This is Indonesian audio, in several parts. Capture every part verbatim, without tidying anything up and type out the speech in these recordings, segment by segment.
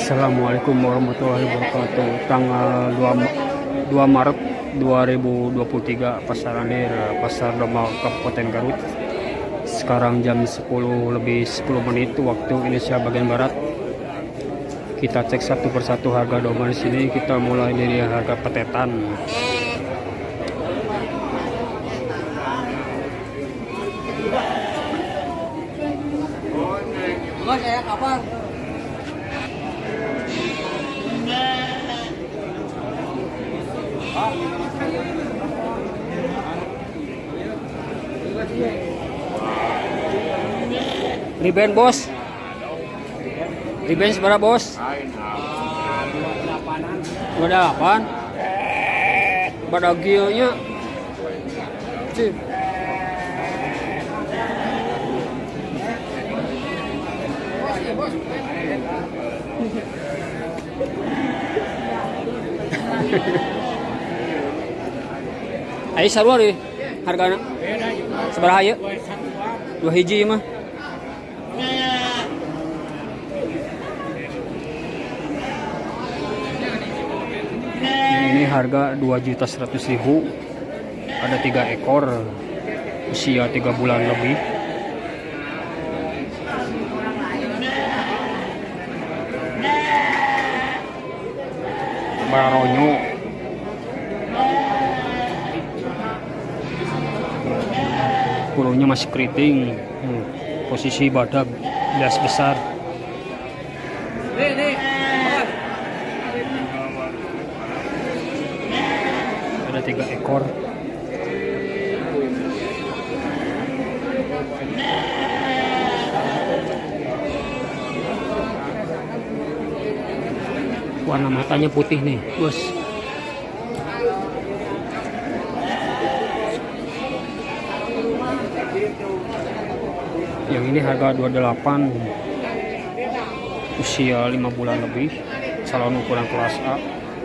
Assalamualaikum warahmatullahi wabarakatuh. Tanggal dua Maret dua ribu dua puluh tiga, Pasar Andir, Pasar Domba, Kabupaten Garut. Sekarang jam sepuluh lebih sepuluh menit waktu Indonesia bagian barat. Kita cek satu persatu harga domba di sini. Kita mulai dari harga petetan. Saya kapan? Riben bos, Riben seberapa bos? dua delapan. Badagionya sih. Ayo sarua deh hargana. Sabaraha ieu? Dua hiji mah. Ini harga dua juta seratus ribu. Ada tiga ekor, usia tiga bulan lebih. Baronyo. Bulunya masih keriting. Hmm. Posisi badak bias besar. Ada tiga ekor. Warna matanya putih nih, bos. Yang ini harga dua puluh delapan, usia lima bulan lebih, salon ukuran kelas A.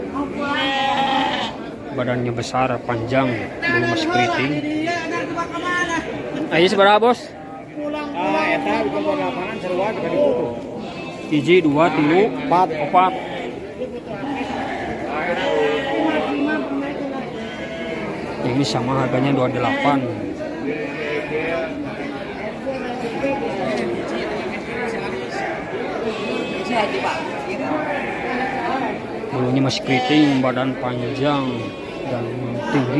Badannya besar, panjang, bulu masih keriting. Ayo seberapa bos? Hiji, dua, tilu, empat, opat. Ini sama harganya dua puluh delapan. Bulunya masih keriting, badan panjang dan tinggi.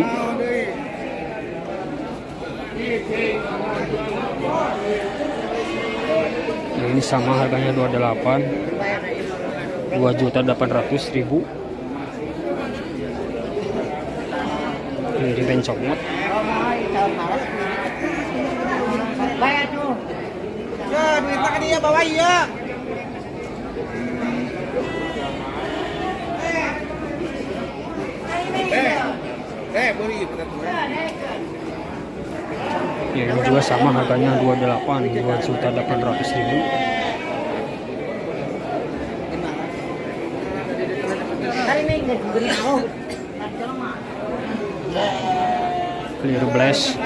Nah, ini sama harganya dua puluh delapan. dua juta delapan ratus ribu. Ini Riben Comot. Bayar tuh. Ya, duit pakai dia bawa ya. Eh, eh, beri Ya, ini juga sama harganya dua puluh delapan, dua juta delapan ratus ribu. Clear Blast.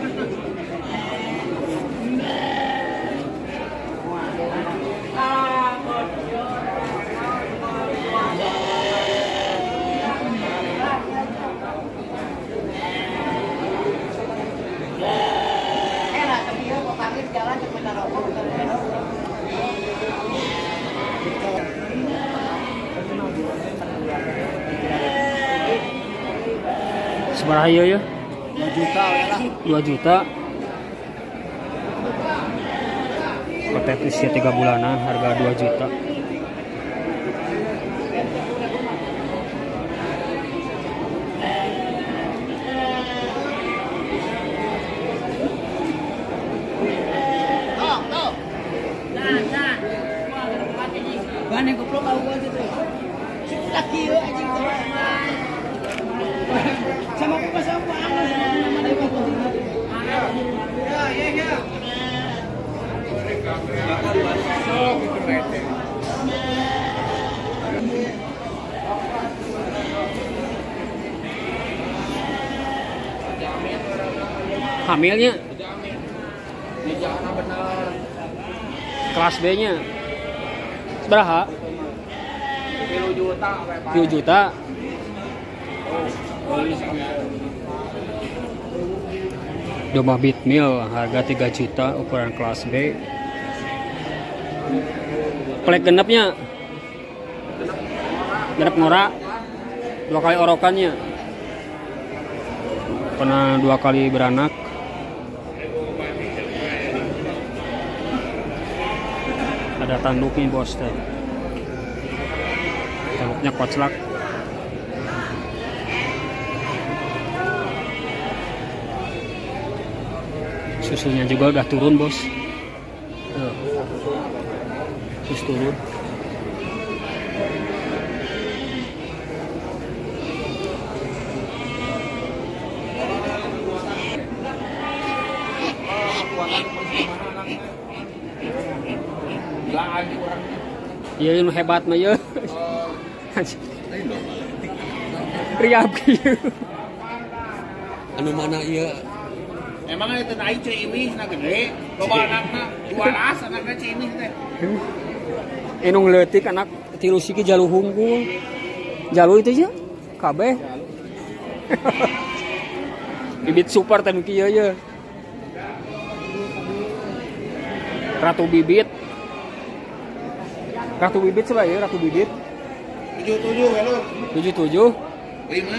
Seberapa ya? dua juta lah. dua juta. Petet usia tiga bulanan, harga dua juta. Banyak goblok aku aja tuh. Laki yo anjing tuh. Sama aku pas aku anak sama dia kok. Ya, ya, ya. Hamilnya Di jalan bener. kelas B nya seberapa? tiga juta. Domba bitmil harga tiga juta ukuran kelas B. Plek genepnya genep ngora, dua kali orokannya, pernah dua kali beranak. Ada tanduknya bos teh, tanduknya koclak. Susunya juga udah turun bos. Tuh. Terus turun. Iya yang hebat mah ya. Riap kieu. Anu mana ieu? Emang itu naik cimis na gede, loba anakna dua ras anakna cimis teh. Enung leutik anak tilu siki jalu hunggul. Jalu itu aja kabeh. Bibit super teh kieu ye. Ratu bibit. Ratu bibit coba ya, ratu bibit. tujuh tujuh halo. tujuh tujuh. lima.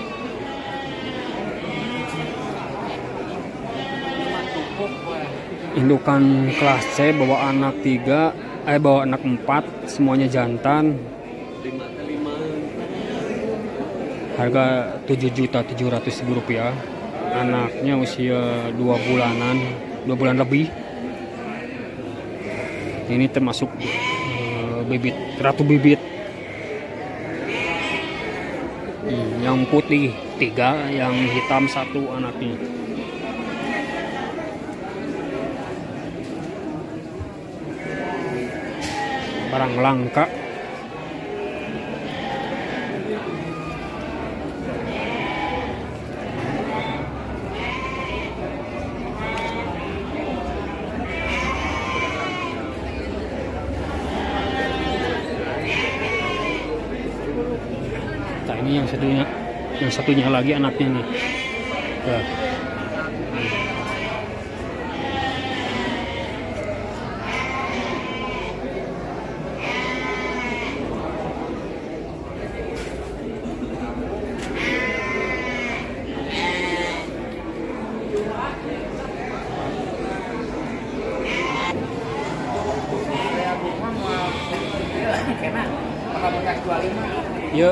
Indukan kelas C bawa anak tiga, eh bawa anak empat, semuanya jantan. Harga tujuh juta tujuh ratus ribu rupiah. Anaknya usia dua bulanan, dua bulan lebih. Ini termasuk uh, bibit, ratu bibit. Hmm, yang putih tiga, yang hitam satu anaknya. Barang langka. Nah, ini yang satunya, yang satunya lagi anaknya nih. Tuh. Yuk.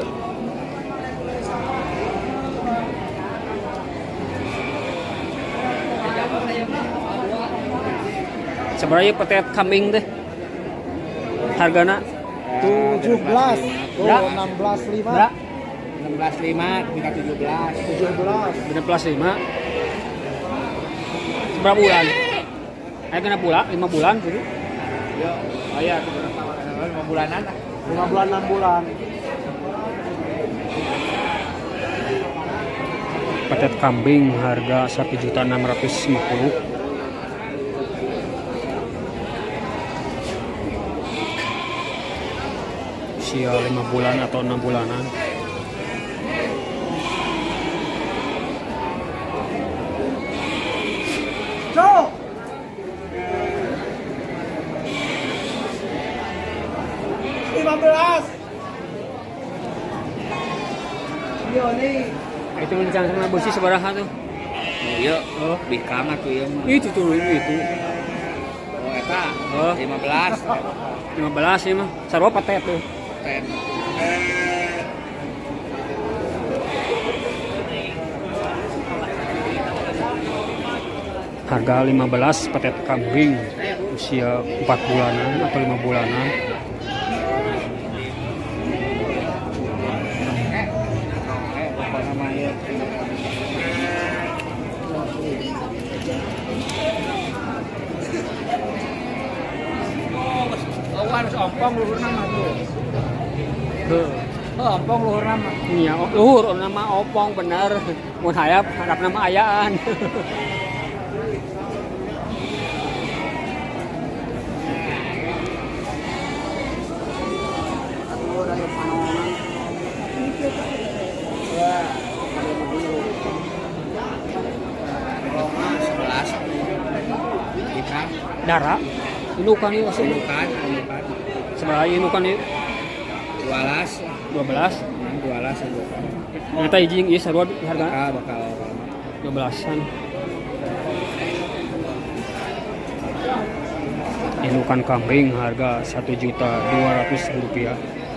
Sebenarnya petet kambing teh hargana tujuh belas, Berapa? oh, enam belas lima, berapa? enam belas lima hingga tujuh belas. tujuh belas. Bener plus lima. Berapa bulan? Ayo kena pula lima bulan gitu. Yo, oh iya, lima bulanan lah. lima bulan enam bulan. Petet kambing harga satu juta enam ratus lima puluh. Usia lima bulan atau enam bulanan. Cok. lima belas. Yo nih. Itu rencana sama besi sebaraha tuh. Iya, oh, bikang atuh ieu mah. Itu tuh itu. Oh, eta Oh. lima belas. lima belas ya mah. Sarua petet tuh. Ten. Harga lima belas petet kambing usia empat bulanan atau lima bulanan. Apa namanya? Oh, harus ompong luhur nama tuh. Tuh. Oh, ompong luhur nama. Iya, luhur nama opong bener. Mun hayap harap nama ayaan. Dara. Indukan ieu asup. Indukan, indukan. Sabaraha indukan ieu? dua belas. dua belas. dua belas indukan. Eta hiji ieu sarua harga Bakal bakal dua belasan. Indukan kambing harga satu juta dua ratus rupiah.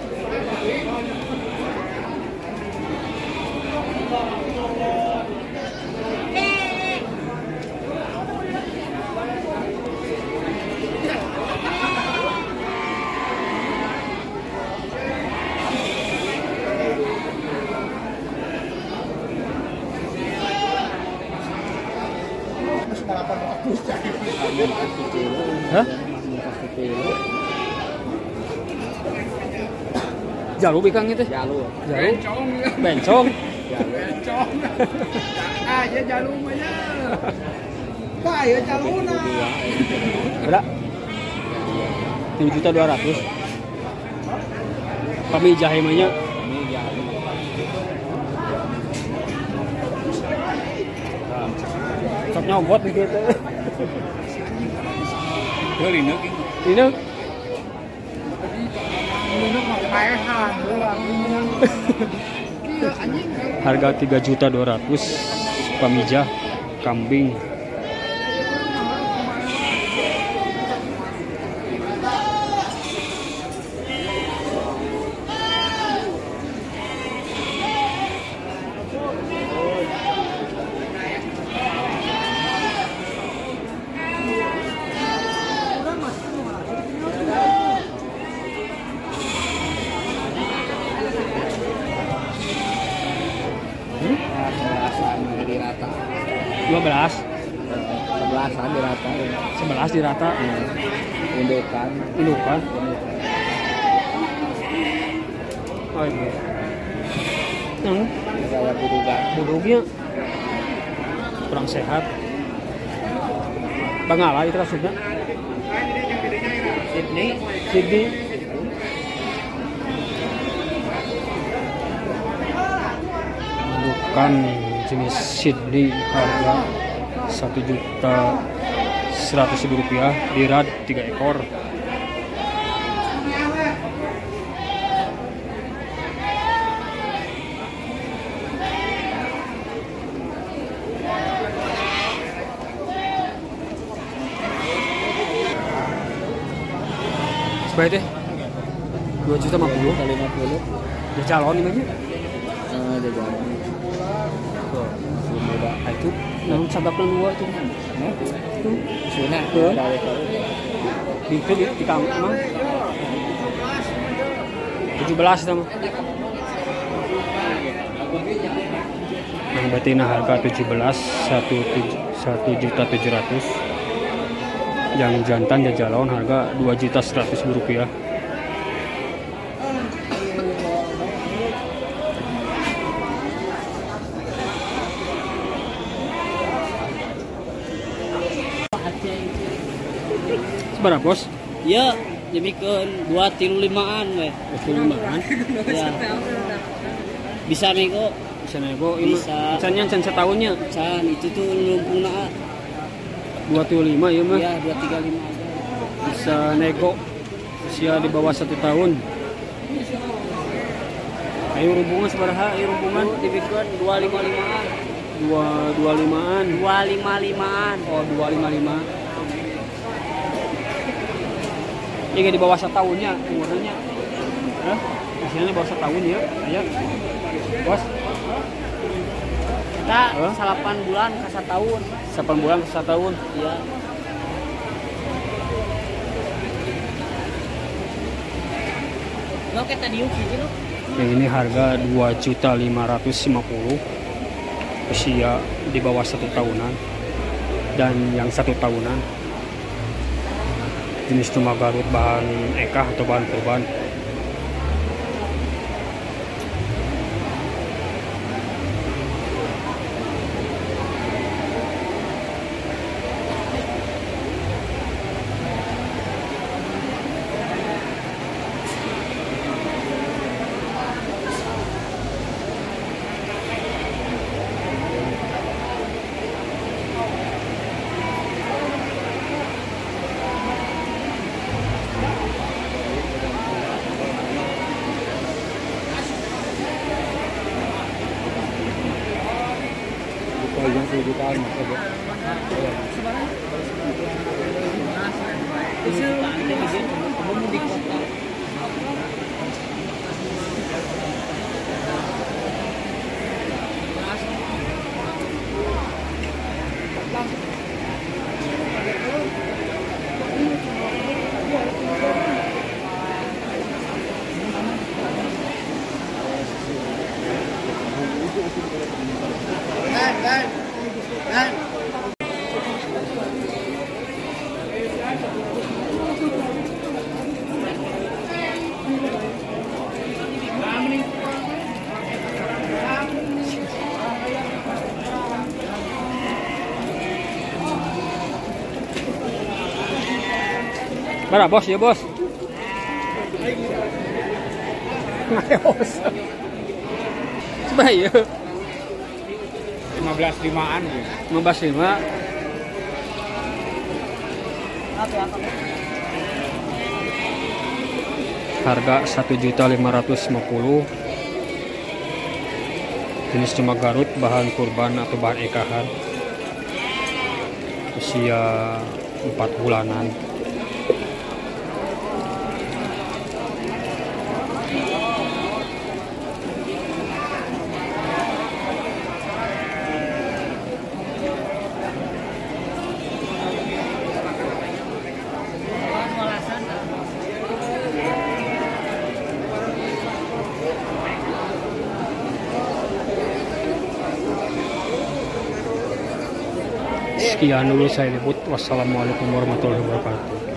Hah? Jalu bikang itu? Jalu. Jalu. Bencong. Bencong. Ah, ya jalu mah ya. Pak, ya caluna. Berapa? tujuh juta dua ratus. Kami jahimanya. Ini jalu. Sok nyogot gitu. Tuh ini Ini Paehan, harga tiga juta dua ratus pamijah kambing. di rata. dua belas. Sebelasan di rata. sebelas di rata. Indukan. Indukan. Oh iya. Yang Saya budugan. budugnya kurang sehat. Bangala itu maksudnya. Sydney. Sydney. Bukan jenis Sydney harga satu juta seratus ribu rupiah, dirad tiga ekor. Sebaik teh dua juta lima puluh. lima puluh. Ya calon ini aja. Nah, ada jalan. Masih muda. Nah, itu yang sabapna dua itu. Nah, Itu sunah. Tuh. Dari di itu di, di kamar mah tujuh belas sama. Yang betina harga tujuh belas satu juta tujuh ratus. Yang jantan jajalon harga dua juta seratus ribu rupiah. Seberapa bos? Ya, demikian dua tilu limaan weh. Itu limaan. Ya. Bisa nego, Bisa nego ini. Bisa. Cannya can setahunnya can itu tuh lumpuna. dua puluh lima ya mah. Ya, dua tiga lima. Bisa nego usia di bawah satu tahun. Ayo rumbungan seberapa? Ayo rumbungan Demikian dua lima limaan. dua dua limaan. Dua lima limaan. Oh dua lima lima. Ini di bawah setahunnya umurnya. Hah? Hasilnya bawah setahun ya. Ayo. Bos, Kita Hah? salapan bulan ke setahun. delapan bulan ke satu tahun. Ya. Lo kayak tadi uki gitu. Ya, ini harga dua juta lima ratus lima puluh. Usia di bawah satu tahunan dan yang satu tahunan. Jenis cuma Garut bahan ekah atau bahan kurban. mahal mah coba. Dan, dan, dan. Berapa bos ya bos? Ngaos. Sebaya. lima belas limaan gitu. lima belas lima. Harga satu juta lima ratus lima puluh. Jenis cuma Garut, bahan kurban atau bahan ekahan. Usia empat bulanan. Sekian dulu saya debut. Wassalamualaikum warahmatullahi wabarakatuh.